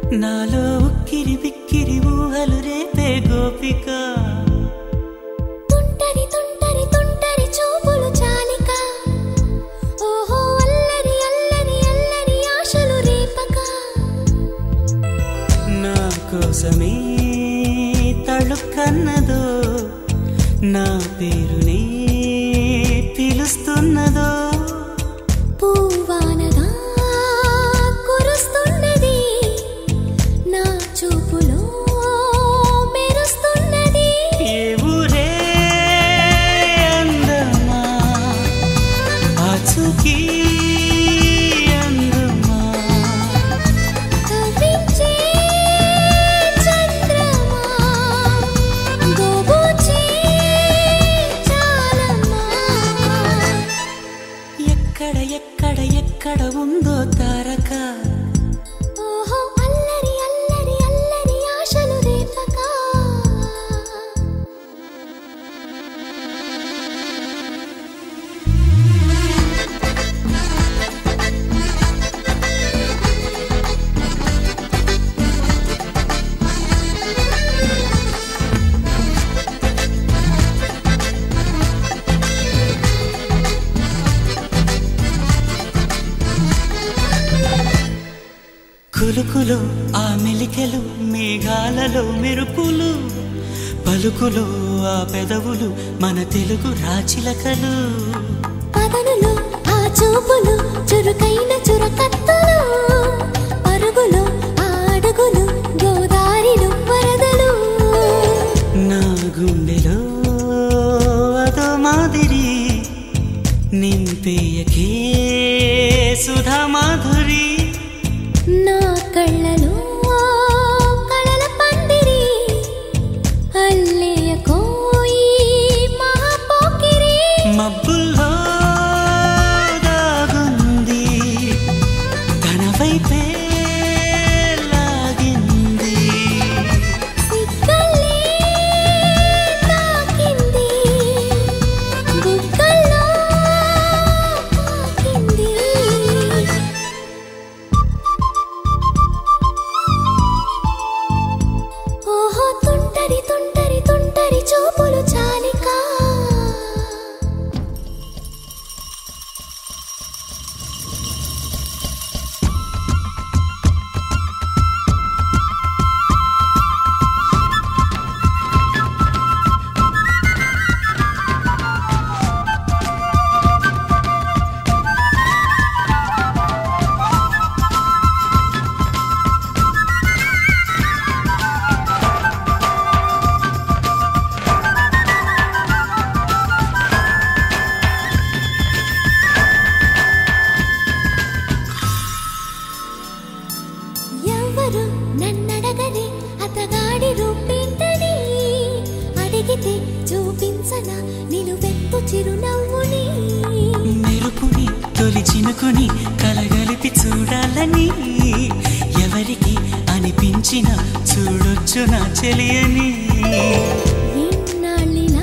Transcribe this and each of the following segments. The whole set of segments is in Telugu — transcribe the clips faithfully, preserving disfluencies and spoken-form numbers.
నాలో ఉక్కిరి బిక్కిరి ఊహలు రేపే గోపిక తుంటరి తుంటరి తుంటరి చూపులు చాలిక ఓహో అల్లరి అల్లరి అల్లరి ఆశలు రేపక నా కోసమే తళుక్కన్నదో నా పేరునే పిలుస్తున్నదో పూవానగా కురుస్తున్నది నా చూపులో మెరుస్తున్నది ఏ ఊరే అందమా ఆచూకీ అందమా కవ్వించే చంద్రమా గోబూచే చాలమ్మా ఎక్కడ ఎక్కడ ఎక్కడ ఉందో తారక ఓహో అల్లరి అల్లరి అల్లరి ఆశలు రేపక కులుకులో ఆ మెలికెలు మేఘాలలో మెరుపులు పలుకులో ఆ పెదవులు మన తెలుగు రాచిలకలు పదనులు ఆ చూపులు చురుకైన చురకత్తలు పరుగులు ఆ అడుగులు గోదారిలు వరదలు నా గుండెలో అదో మాదిరి నింపేయకే సుధా మాధురి నా కళ్ళలో కళల పందిరి అల్లేయ కోయి మహాపోకిరి మబ్బుల్లో దాగుంది తన వైపే లాగింది సిగ్గల్లే తాకింది బుగ్గల్లో తాకింది ఓహో తుంటరి తుంటరి తుంటరి చూపులు చాలిక ఎవరు నన్నడగని అతగాడి రూపేంటని అడిగితే చూపించన నిలువెత్తు చిరునవ్వుని మెరుపుని తొలి చినుకుని కలగలిపి చూడాలని ఎవరికి అనిపించిన చూడొచ్చు నా చెలియని ఇన్నాళ్ళిలా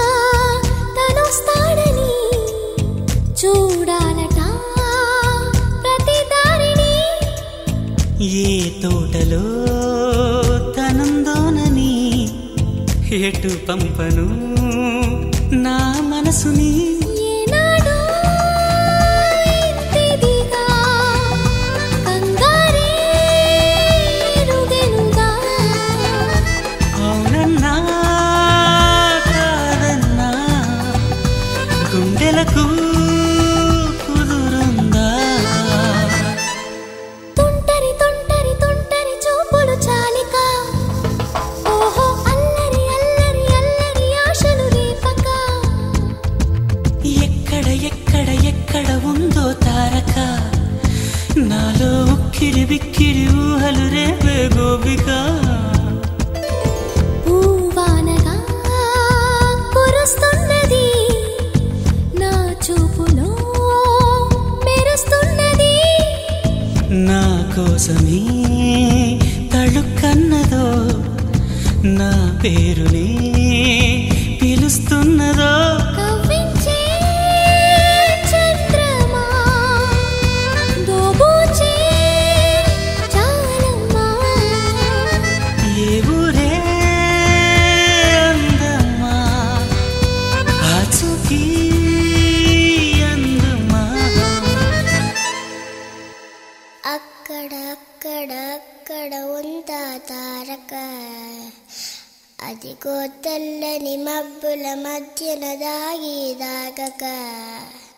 తనొస్తాడని చూడాలట ప్రతి దారిని ఏ తోటలో తనందోనని ఎటు పంపను నా మనసుని ఏనాడో ఇంతిదిగా కంగారే ఎరుగెనుగా అవునన్నా కాదన్నా గుండెలకు కుదురుందా తుంటరి తుంటరి తుంటరి చూపులు చాలిక ఓహో అల్లరి అల్లరి అల్లరి ఆశలు రేపక ఎక్కడ ఎక్కడ ఎక్కడ ఉందో తారక నాలో ఉక్కిరి బిక్కిరి ఊహలు రేపే గోపిక పూవానగా కురుస్తున్నది నా చూపులో మెరుస్తున్నది నా కోసమే తళుక్కన్నదో నా పేరునే పిలుస్తున్నదో కవ్వించే చంద్రమా గోబూచే చాలమ్మా తారక అదిగో తెల్లని మబ్బుల మధ్యన దాగి దాగక